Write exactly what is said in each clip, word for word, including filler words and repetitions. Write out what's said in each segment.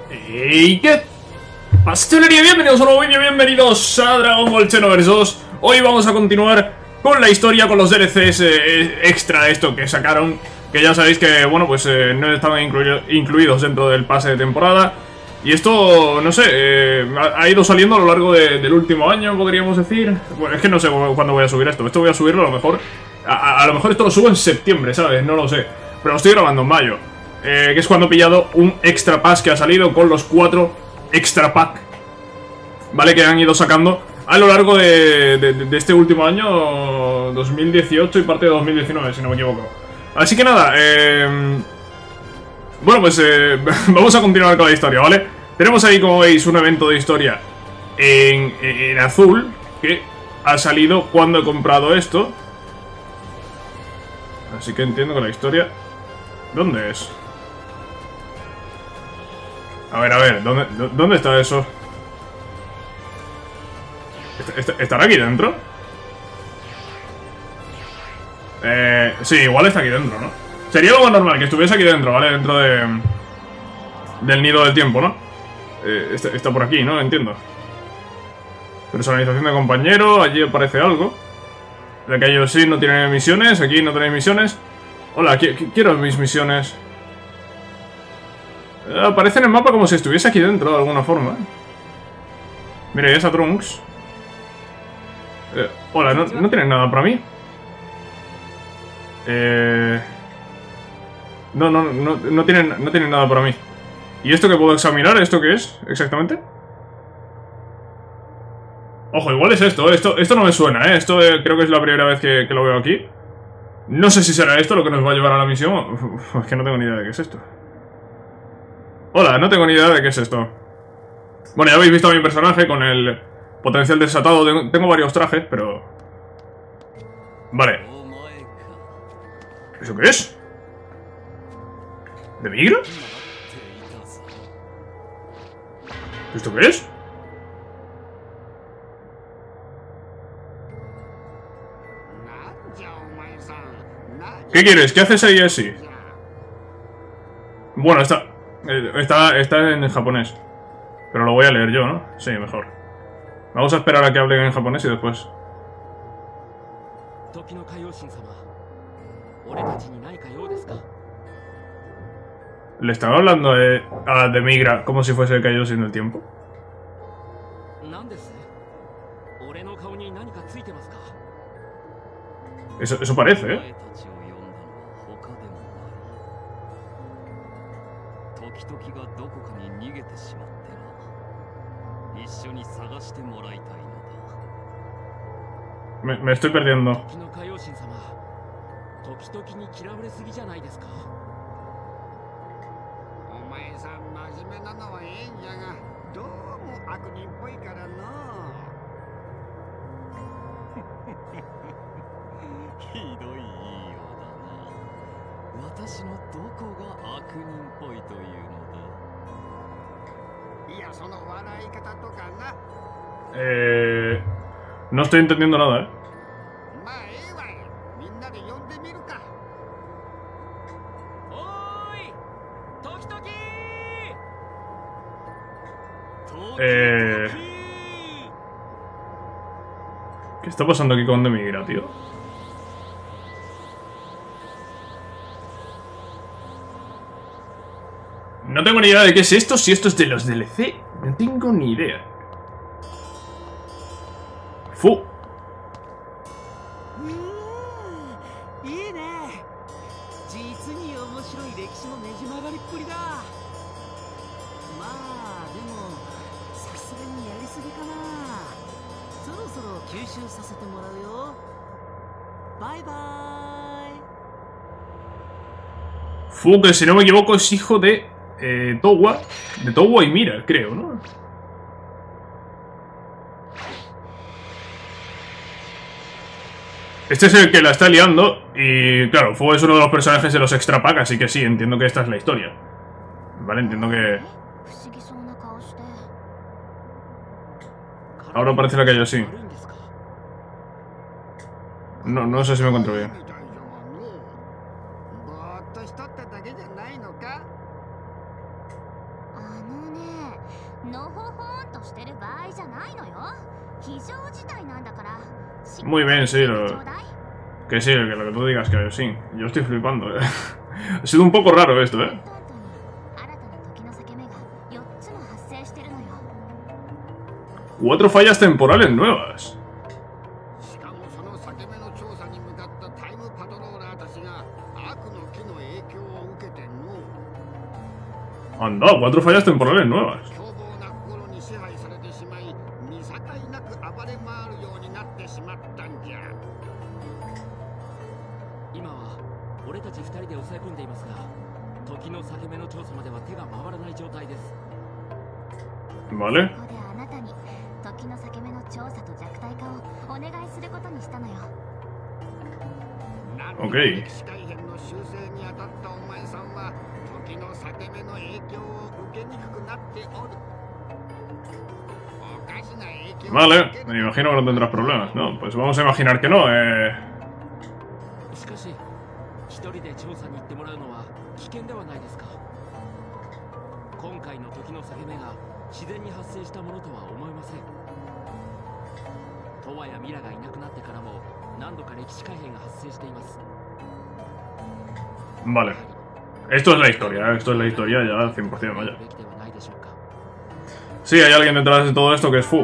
¿Y qué pastelería? Bienvenidos a un nuevo vídeo, bienvenidos a Dragon Ball Xenoverse dos. Hoy vamos a continuar con la historia, con los D L Cs eh, extra de esto que sacaron. Que ya sabéis que, bueno, pues eh, no estaban incluido, incluidos dentro del pase de temporada. Y esto, no sé, eh, ha, ha ido saliendo a lo largo de, del último año, podríamos decir. Bueno, es que no sé cuándo voy a subir esto. Esto voy a subirlo a lo mejor. A, a, a lo mejor esto lo subo en septiembre, ¿sabes? No lo sé. Pero lo estoy grabando en mayo. Eh, que es cuando he pillado un extra pass que ha salido con los cuatro extra pack, ¿vale? Que han ido sacando a lo largo de, de, de este último año, dos mil dieciocho y parte de dos mil diecinueve, si no me equivoco. Así que nada, eh... bueno, pues eh, vamos a continuar con la historia, ¿vale? Tenemos ahí, como veis, un evento de historia en, en azul que ha salido cuando he comprado esto. Así que entiendo que la historia... ¿Dónde es? A ver, a ver, ¿dónde, ¿dónde está eso? ¿Estará aquí dentro? Eh, sí, igual está aquí dentro, ¿no? Sería lo más normal que estuviese aquí dentro, ¿vale? Dentro de... del nido del tiempo, ¿no? Eh, está, está por aquí, ¿no? Entiendo. Personalización de compañero, allí aparece algo. De que ellos sí no tienen misiones, aquí no tenéis misiones. Hola, qu qu quiero mis misiones. Eh, aparece en el mapa como si estuviese aquí dentro de alguna forma. Mira, esa Trunks. Eh, hola, ¿no, ¿no tienes nada para mí? Eh... No, no, no, no tienen, no tienen nada para mí. ¿Y esto que puedo examinar? ¿Esto qué es exactamente? Ojo, igual es esto, esto, esto no me suena, ¿eh? Esto eh, creo que es la primera vez que, que lo veo aquí. No sé si será esto lo que nos va a llevar a la misión. Uf, es que no tengo ni idea de qué es esto. Hola, no tengo ni idea de qué es esto. Bueno, ya habéis visto a mi personaje con el potencial desatado. Tengo, tengo varios trajes, pero... Vale. ¿Eso qué es? ¿De migra? ¿Esto qué es? ¿Qué quieres? ¿Qué haces ahí así? Bueno, está, está, está en japonés. Pero lo voy a leer yo, ¿no? Sí, mejor. Vamos a esperar a que hablen en japonés y después. ¿Le estaba hablando de, a, de migra como si fuese el Kaioshin del tiempo? Eso, eso parece, ¿eh? Me, me estoy perdiendo. Eh, no estoy entendiendo nada, ¿eh? Eh... ¿Qué está pasando aquí con Demigra, tío? No tengo ni idea de qué es esto, si esto es de los D L C. No tengo ni idea. Fu. Fu, que si no me equivoco es hijo de eh, Towa. De Towa y Mira, creo, ¿no? Este es el que la está liando. Y claro, Fu es uno de los personajes de los extra pack, así que sí, entiendo que esta es la historia. Vale, entiendo que... Ahora parece la que yo sí. No, no sé si me encuentro bien. Muy bien, sí, lo... que sí, que lo que tú digas, que sí. Yo estoy flipando, eh. Ha sido un poco raro esto, eh. Cuatro fallas temporales nuevas. Anda, cuatro fallas temporales nuevas. Vale. Ok. Vale, me imagino que no tendrás problemas, ¿no? Pues vamos a imaginar que no, eh... Vale. Esto es la historia, ¿eh? Esto es la historia ya al cien por cien, vaya. Sí, hay alguien detrás de todo esto que es Fu.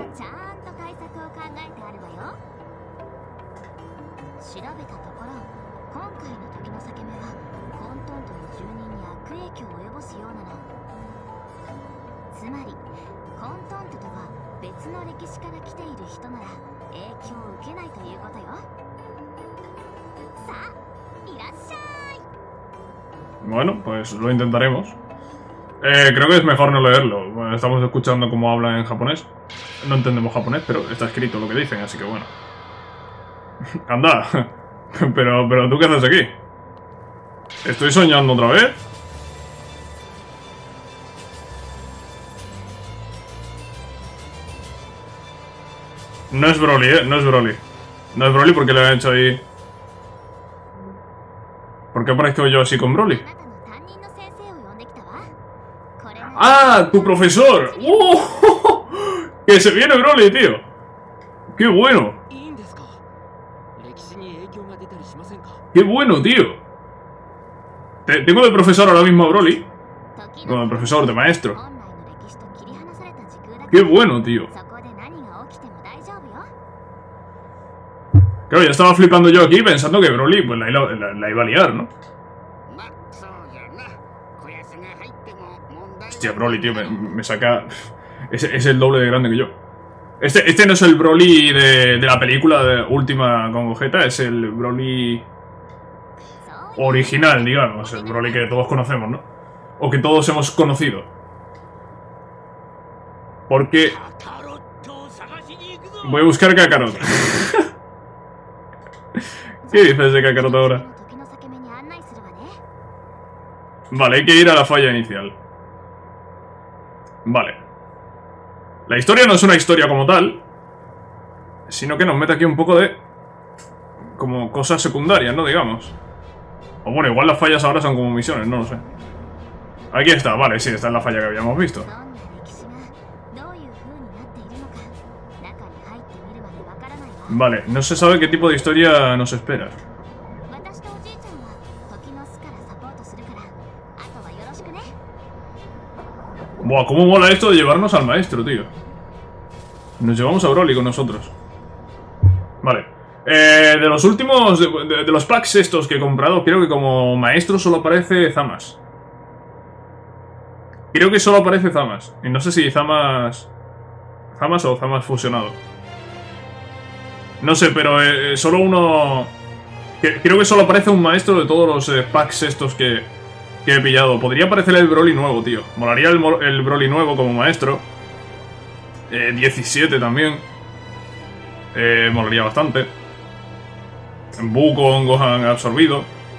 Bueno, pues lo intentaremos. Eh, creo que es mejor no leerlo. Bueno, estamos escuchando cómo hablan en japonés. No entendemos japonés, pero está escrito lo que dicen, así que bueno. Anda. Pero, pero ¿tú qué haces aquí? ¿Estoy soñando otra vez? No es Broly, eh. No es Broly. No es Broly porque le han hecho ahí... ¿Por qué aparezco yo así con Broly? ¡Ah! ¡Tu profesor! ¡Uh! ¡Que se viene Broly, tío! ¡Qué bueno! ¡Qué bueno, tío! Te, tengo de profesor ahora mismo a Broly. No, de profesor, de maestro. ¡Qué bueno, tío! Claro, ya estaba flipando yo aquí pensando que Broly pues la, la, la iba a liar, ¿no? Hostia, Broly, tío, me, me saca... Es, es el doble de grande que yo. Este, este no es el Broly de, de la película de última con Gogeta, es el Broly original, digamos. El Broly que todos conocemos, ¿no? O que todos hemos conocido. Porque... voy a buscar Kakarot. ¿Qué dices de Kakarot ahora? Vale, hay que ir a la falla inicial. Vale. La historia no es una historia como tal, sino que nos mete aquí un poco de... como cosas secundarias, ¿no? Digamos. O bueno, igual las fallas ahora son como misiones, no lo sé. Aquí está, vale, sí, esta es la falla que habíamos visto. Vale, no se sabe qué tipo de historia nos espera. Buah, cómo mola esto de llevarnos al maestro, tío. Nos llevamos a Broly con nosotros. Vale. Eh, de los últimos... De, de, de los packs estos que he comprado, creo que como maestro solo aparece Zamas. Creo que solo aparece Zamas. Y no sé si Zamas... Zamas o Zamas fusionado. No sé, pero eh, solo uno... Que, creo que solo aparece un maestro de todos los eh, packs estos que, que he pillado. Podría aparecer el Broly nuevo, tío. Molaría el, el Broly nuevo como maestro. Eh, diecisiete también. Eh, molaría bastante. Buu con Gohan absorbido.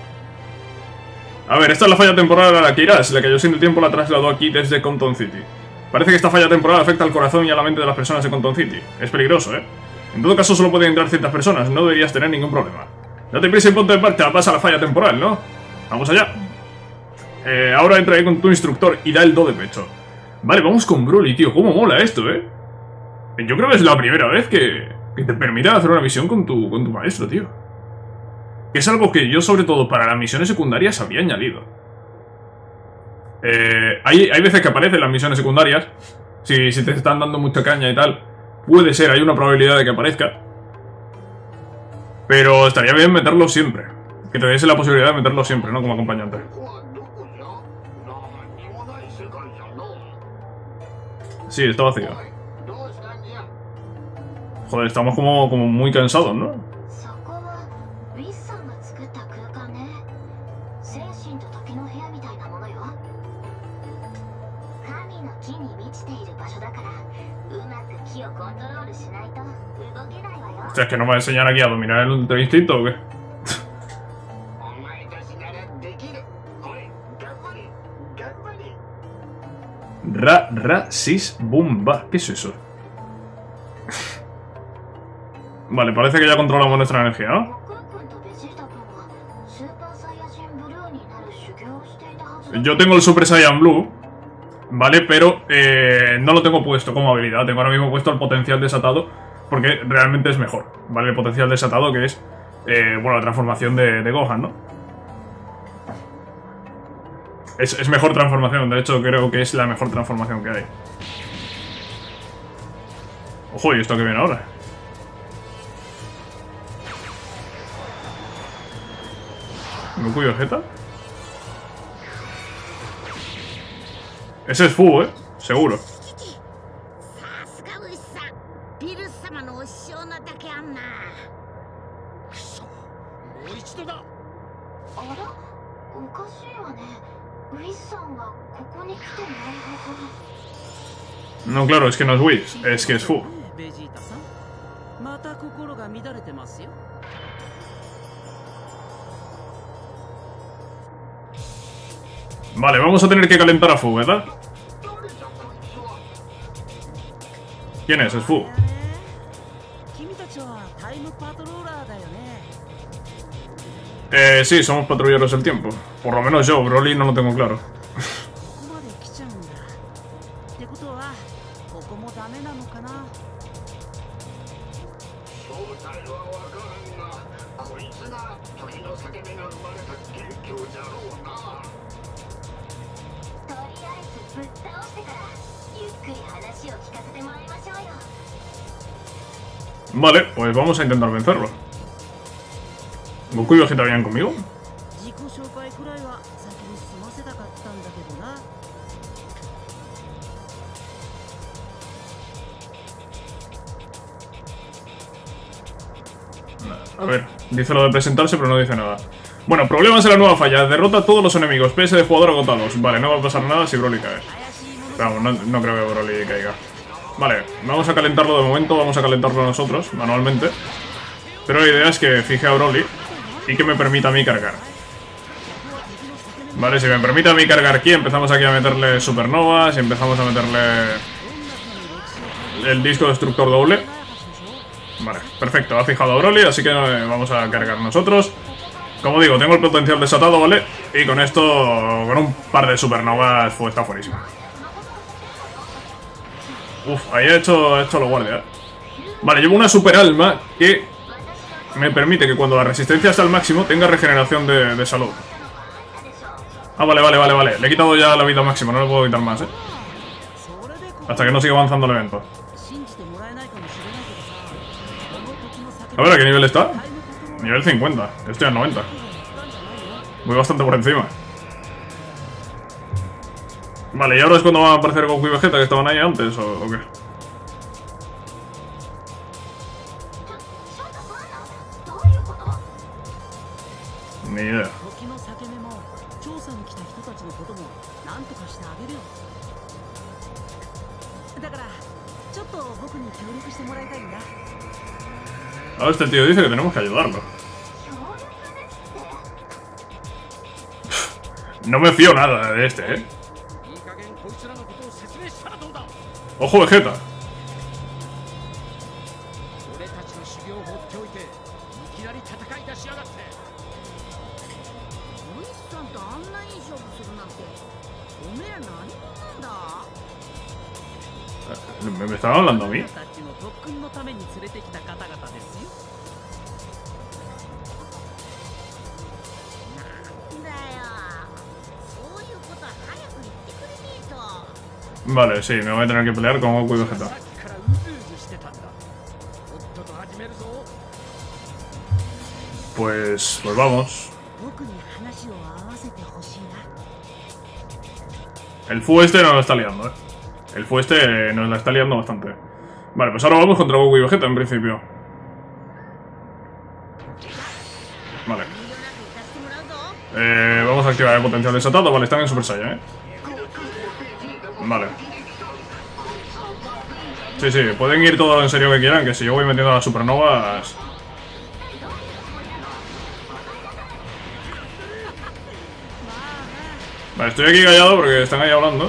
A ver, esta es la falla temporal a la que irás. La que yo sin el tiempo la trasladó aquí desde Compton City. Parece que esta falla temporal afecta al corazón y a la mente de las personas de Compton City. Es peligroso, ¿eh? En todo caso solo pueden entrar ciertas personas. No deberías tener ningún problema. Date prisa y ponte en marcha. Pasa la falla temporal, ¿no? Vamos allá. Eh, ahora entra ahí con tu instructor y da el do de pecho. Vale, vamos con Broly, tío. Cómo mola esto, ¿eh? Yo creo que es la primera vez que, que te permiten hacer una misión con tu, con tu maestro, tío. Que es algo que yo, sobre todo para las misiones secundarias, habría añadido. Eh, hay, hay veces que aparecen las misiones secundarias. Si, si te están dando mucha caña y tal, puede ser, hay una probabilidad de que aparezca. Pero estaría bien meterlo siempre. Que te diese la posibilidad de meterlo siempre, ¿no? Como acompañante. Sí, está vacío. Joder, estamos como, como muy cansados, ¿no? O sea, es que no me va a enseñar aquí a dominar el instinto, ¿o qué? Ra, ra, sis, boom, ba. ¿Qué es eso? Vale, parece que ya controlamos nuestra energía, ¿no? Yo tengo el Super Saiyan Blue, ¿vale? Pero eh, no lo tengo puesto como habilidad. Tengo ahora mismo puesto el potencial desatado, porque realmente es mejor, ¿vale? El potencial desatado, que es, eh, bueno, la transformación de, de Gohan, ¿no? Es, es mejor transformación, de hecho creo que es la mejor transformación que hay. Ojo, ¿y esto qué viene ahora? ¿Goku y Vegeta? Ese es Fu, ¿eh? Seguro. No, claro, es que no es Whis, es que es Fu. Vale, vamos a tener que calentar a Fu, ¿verdad? ¿Quién es? Es Fu. Eh, sí, somos patrulleros del tiempo. Por lo menos yo, Broly no lo tengo claro. Vale, pues vamos a intentar vencerlo. ¿Goku y Vegeta vienen conmigo? A ver, dice lo de presentarse, pero no dice nada. Bueno, problemas en la nueva falla. Derrota a todos los enemigos. P S de jugador agotados. Vale, no va a pasar nada si Broly cae. Vamos, no, no creo que Broly caiga. Vale, vamos a calentarlo de momento. Vamos a calentarlo nosotros, manualmente. Pero la idea es que fije a Broly y que me permita a mí cargar. Vale, si me permite a mí cargar aquí, empezamos aquí a meterle supernovas y empezamos a meterle el disco destructor doble. Vale, perfecto, ha fijado a Broly, así que vamos a cargar nosotros. Como digo, tengo el potencial desatado, ¿vale? Y con esto, con un par de supernovas, pues está fuerísimo. Uf, ahí he hecho, he hecho lo guardia. Vale, llevo una super alma que me permite que cuando la resistencia está al máximo tenga regeneración de, de salud. Ah, vale, vale, vale, vale. Le he quitado ya la vida máxima, no le puedo quitar más, ¿eh? Hasta que no siga avanzando el evento. A ver, ¿a qué nivel está? Nivel cincuenta. Yo estoy al noventa. Voy bastante por encima. Vale, ¿y ahora es cuando van a aparecer Goku y Vegeta que estaban ahí antes o, o qué? Ni idea. Ahora este tío dice que tenemos que ayudarlo. No me fío nada de este, eh. ¡Ojo, Vegeta! ¿Me, me estaban hablando a mí? Vale, sí, me voy a tener que pelear con Goku y Vegeta. Pues... pues vamos. El Fu este nos lo está liando, eh. El Fu este nos la está liando bastante. Vale, pues ahora vamos contra Goku y Vegeta en principio. Vale. Eh, vamos a activar el potencial desatado. Vale, están en Super Saiyan, eh. Vale. Sí, sí, pueden ir todo en serio que quieran, que si yo voy metiendo las supernovas... Vale, estoy aquí callado porque están ahí hablando.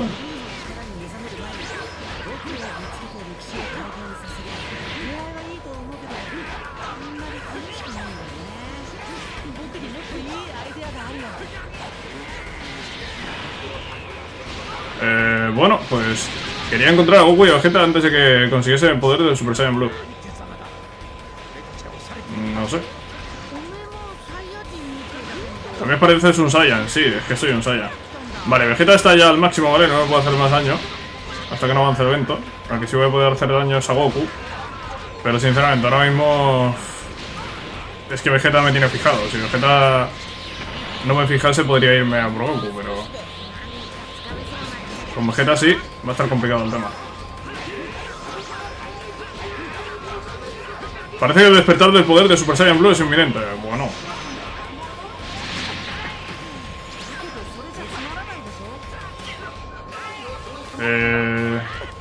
Eh, bueno, pues quería encontrar a Goku y a Vegeta antes de que consiguiese el poder del Super Saiyan Blue. No sé. También pareces un Saiyan, sí, es que soy un Saiyan. Vale, Vegeta está ya al máximo, ¿vale? No me puedo hacer más daño hasta que no avance el evento. Aunque sí voy a poder hacer daño a Goku. Pero sinceramente, ahora mismo... es que Vegeta me tiene fijado. Si Vegeta no me fijase, podría irme a por Goku, pero... con Vegeta sí, va a estar complicado el tema. Parece que el despertar del poder de Super Saiyan Blue es inminente. Bueno... Eh...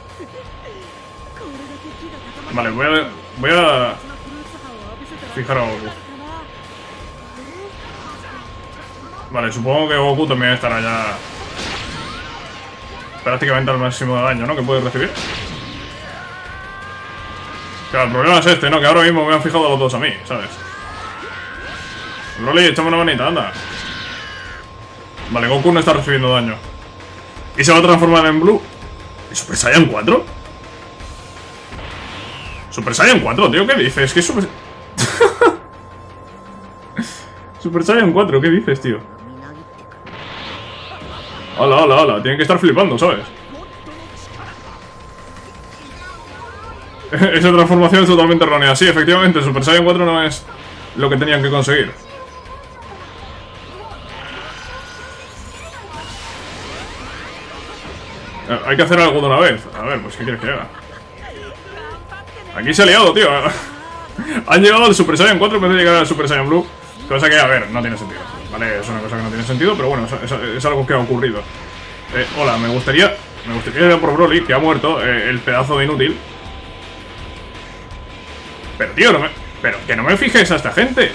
Vale, voy a... voy a... fijar a Goku. Vale, supongo que Goku también estará ya... prácticamente al máximo de daño, ¿no? Que puede recibir. Claro, el problema es este, ¿no? Que ahora mismo me han fijado los dos a mí, ¿sabes? Broly, échame una manita, anda. Vale, Goku no está recibiendo daño. Y se va a transformar en Blue. ¿Y Super Saiyan cuatro? Super Saiyan cuatro, tío, ¿qué dices? ¿Qué es Super... Super Saiyan cuatro, ¿qué dices, tío? Hola, hola, hola, tienen que estar flipando, ¿sabes? Esa transformación es totalmente errónea. Sí, efectivamente, Super Saiyan cuatro no es lo que tenían que conseguir. Hay que hacer algo de una vez. A ver, pues ¿qué quieres que haga? Aquí se ha liado, tío. Han llegado al Super Saiyan cuatro en vez de llegar al Super Saiyan Blue. Cosa que, a ver, no tiene sentido. Vale, es una cosa que no tiene sentido, pero bueno, es, es, es algo que ha ocurrido. Eh, hola, me gustaría... Me gustaría ir a por Broly, que ha muerto, eh, el pedazo de inútil. Pero, tío, no me... Pero, que no me fijes a esta gente.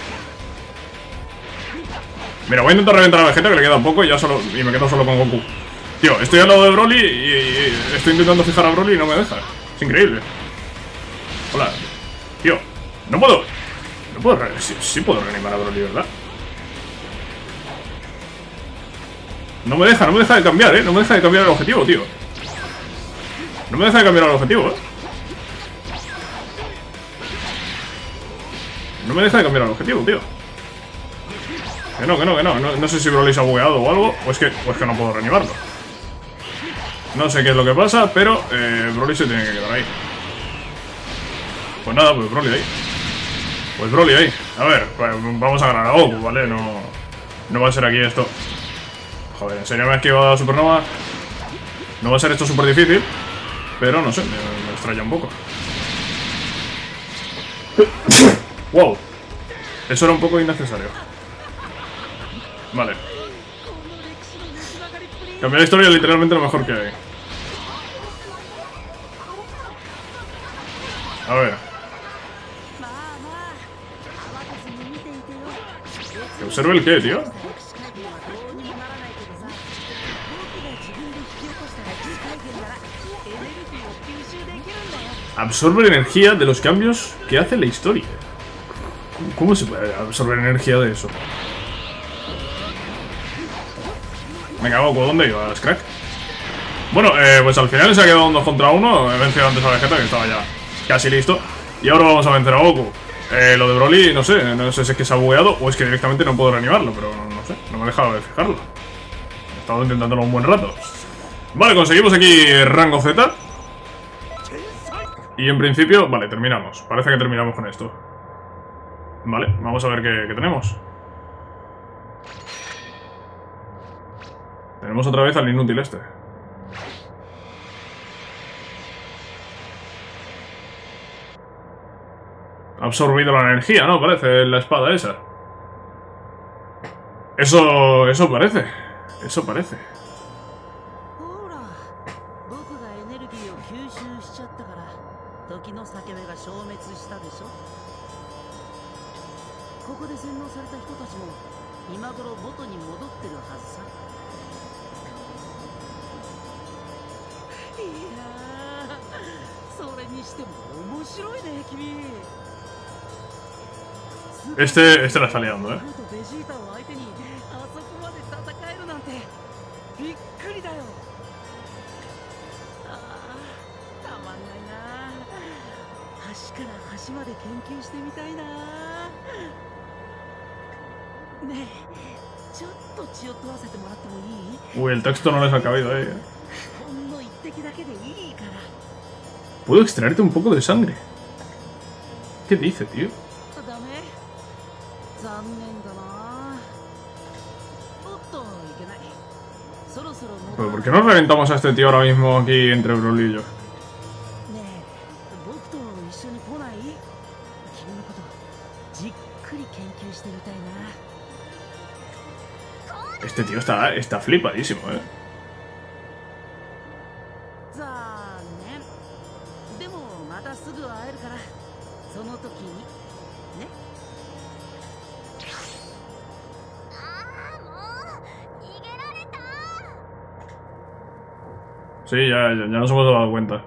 Mira, voy a intentar reventar a Vegeta, que le queda poco, y ya solo... y me quedo solo con Goku. Tío, estoy al lado de Broly y, y estoy intentando fijar a Broly y no me deja. Es increíble. Hola. Tío, no puedo... No puedo... Re sí, sí puedo reanimar a Broly, ¿verdad? No me deja, no me deja de cambiar, ¿eh? No me deja de cambiar el objetivo, tío. No me deja de cambiar el objetivo, ¿eh? No me deja de cambiar el objetivo, tío. Que no, que no, que no. No, no sé si Broly se ha bugueado o algo. O es, que, o es que no puedo reanimarlo. No sé qué es lo que pasa, pero eh, Broly se tiene que quedar ahí. Pues nada, pues Broly ahí. Pues Broly ahí. A ver, pues vamos a ganar a Goku, ¿vale? No, no va a ser aquí esto. Joder, en serio me ha esquivado la supernova. No va a ser esto súper difícil. Pero no sé, me, me extraña un poco. Wow. Eso era un poco innecesario. Vale. Cambiar la historia es literalmente lo mejor que hay. A ver. ¿Que observe el qué, tío? Absorbe la energía de los cambios que hace la historia. ¿Cómo se puede absorber energía de eso? Venga, Goku, ¿dónde ibas, crack? Bueno, eh, pues al final se ha quedado un dos contra uno. He vencido antes a Vegeta, que estaba ya casi listo. Y ahora vamos a vencer a Goku. Eh, lo de Broly, no sé, no sé si es que se ha bugueado o es que directamente no puedo reanimarlo, pero no sé, no me he dejado de fijarlo. He estado intentándolo un buen rato. Vale, conseguimos aquí rango Z. Y en principio, vale, terminamos. Parece que terminamos con esto. Vale, vamos a ver qué, qué tenemos. Tenemos otra vez al inútil este. Ha absorbido la energía, ¿no? Parece la espada esa. Eso... eso parece. Eso parece. Este, este la está liando, ¿eh? Uy, el texto no les ha cabido ahí, ¿eh? Puedo extraerte un poco de sangre. ¿Qué dice, tío? Pero ¿por qué no reventamos a este tío ahora mismo aquí entre Broly y yo? Este tío está, está flipadísimo, eh. Sí, ya, ya, ya nos hemos dado cuenta.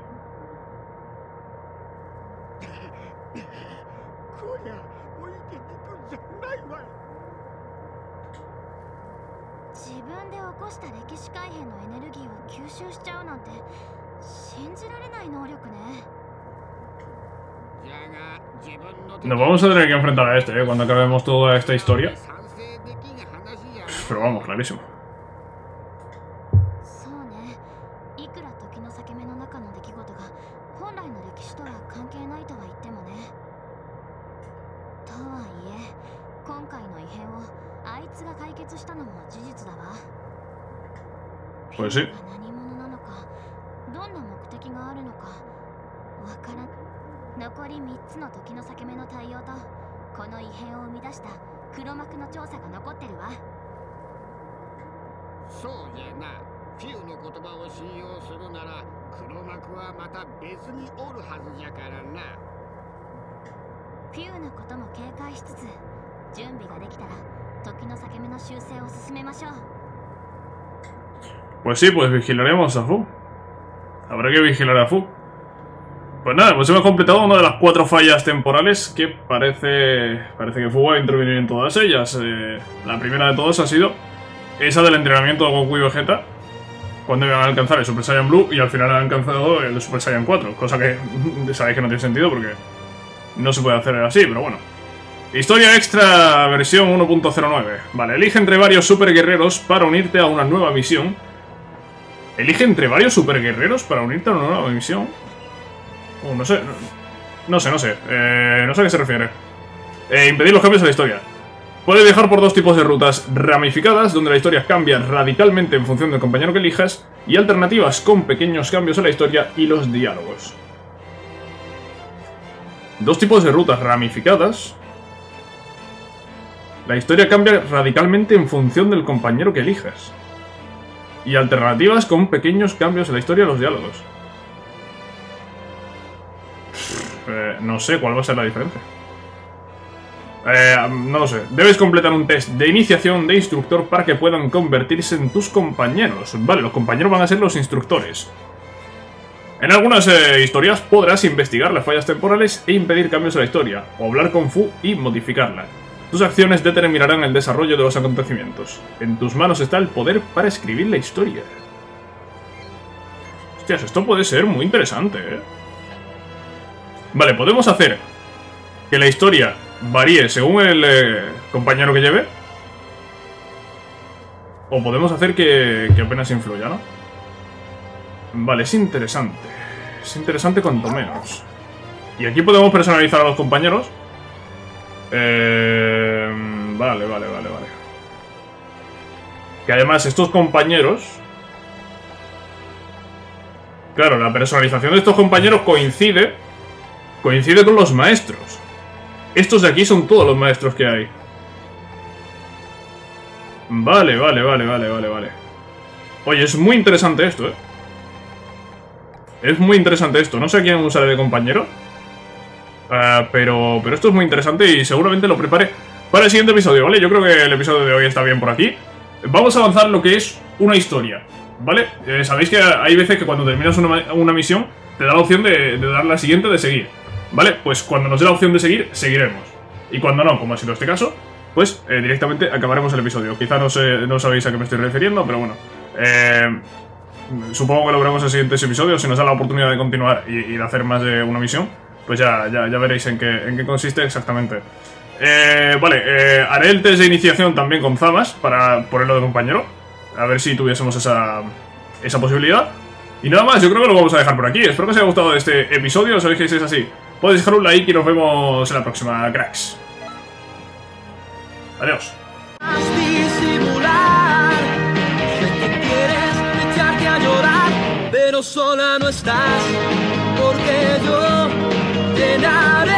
Nos vamos a tener que enfrentar a este, ¿eh? Cuando acabemos toda esta historia. Pero vamos, clarísimo. Pues sí. Pues sí, pues vigilaremos a Fu. Habrá que vigilar a Fu. Pues nada, pues hemos completado una de las cuatro fallas temporales que parece parece que Fu va a intervenir en todas ellas. Eh, la primera de todas ha sido esa del entrenamiento de Goku y Vegeta, cuando iban a alcanzar el Super Saiyan Blue y al final han alcanzado el Super Saiyan cuatro, cosa que sabéis que no tiene sentido porque no se puede hacer así, pero bueno. Historia extra versión uno punto cero nueve. Vale, elige entre varios super guerreros para unirte a una nueva misión. Elige entre varios super guerreros para unirte a una nueva misión. Uh, no sé, no, no sé, no sé. Eh, no sé a qué se refiere. Eh, impedir los cambios en la historia. Puedes viajar por dos tipos de rutas ramificadas, donde la historia cambia radicalmente en función del compañero que elijas, y alternativas con pequeños cambios en la historia y los diálogos. Dos tipos de rutas ramificadas. La historia cambia radicalmente en función del compañero que elijas. Y alternativas con pequeños cambios en la historia y los diálogos. Eh, no sé cuál va a ser la diferencia. Eh, no lo sé. Debes completar un test de iniciación de instructor para que puedan convertirse en tus compañeros. Vale, los compañeros van a ser los instructores. En algunas eh, historias podrás investigar las fallas temporales e impedir cambios en la historia, o hablar con Fu y modificarla. Tus acciones determinarán el desarrollo de los acontecimientos. En tus manos está el poder para escribir la historia. Hostias, esto puede ser muy interesante, ¿eh? Vale, podemos hacer que la historia varíe según el eh, compañero que lleve. O podemos hacer que, que apenas influya, ¿no? Vale, es interesante. Es interesante cuanto menos. Y aquí podemos personalizar a los compañeros. Eh, vale, vale, vale, vale. Que además estos compañeros... Claro, la personalización de estos compañeros coincide... Coincide con los maestros. Estos de aquí son todos los maestros que hay. Vale, vale, vale, vale, vale, vale. Oye, es muy interesante esto, ¿eh? Es muy interesante esto. No sé a quién usaré de compañero. Uh, pero, pero esto es muy interesante y seguramente lo prepare para el siguiente episodio, ¿vale? Yo creo que el episodio de hoy está bien por aquí. Vamos a avanzar lo que es una historia, ¿vale? Eh, Sabéis que hay veces que cuando terminas una, una misión te da la opción de, de dar la siguiente de seguir, ¿vale? Pues cuando nos dé la opción de seguir, seguiremos. Y cuando no, como ha sido este caso, pues eh, directamente acabaremos el episodio. Quizá no, sé, no sabéis a qué me estoy refiriendo, pero bueno. Eh, supongo que lo veremos en siguientes episodios. Si nos da la oportunidad de continuar y, y de hacer más de una misión, pues ya, ya, ya veréis en qué, en qué consiste exactamente. Eh, vale, eh, haré el test de iniciación también con Zamas para ponerlo de compañero. A ver si tuviésemos esa, esa posibilidad. Y nada más, yo creo que lo vamos a dejar por aquí. Espero que os haya gustado este episodio. Sabéis que si es así, podéis dejar un like y nos vemos en la próxima, cracks. Adiós. Pero sola no estás, porque yo llenaré